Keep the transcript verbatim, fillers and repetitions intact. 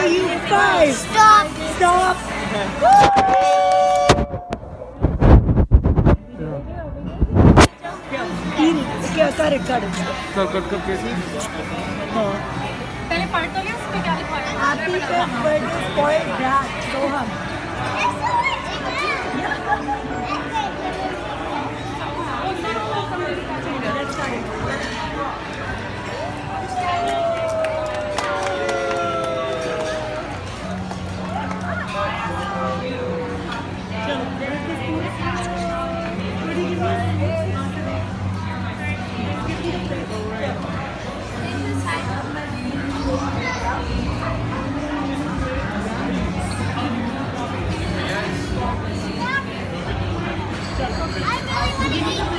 you five. Stop. Stop. Eat it. क्या cut it, cut it. Cut cut cut कैसे? हाँ. पहले पढ़ तो लिया उसमें क्या लिखा है? Happy fifth birthday, spoiled brat, Sohum. Let's cut it. I really want to eat.